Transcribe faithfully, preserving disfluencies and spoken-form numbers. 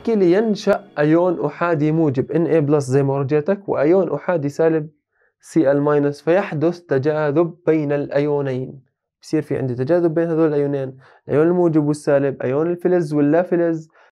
بحكي لي ينشأ أيون أحادي موجب إن إيه بلس زي ما ورجيتك، وأيون أحادي سالب سي إل ماينس، فيحدث تجاذب بين الأيونين. بصير في عندي تجاذب بين هذول الأيونين، الأيون الموجب والسالب، أيون الفلز واللا فلز،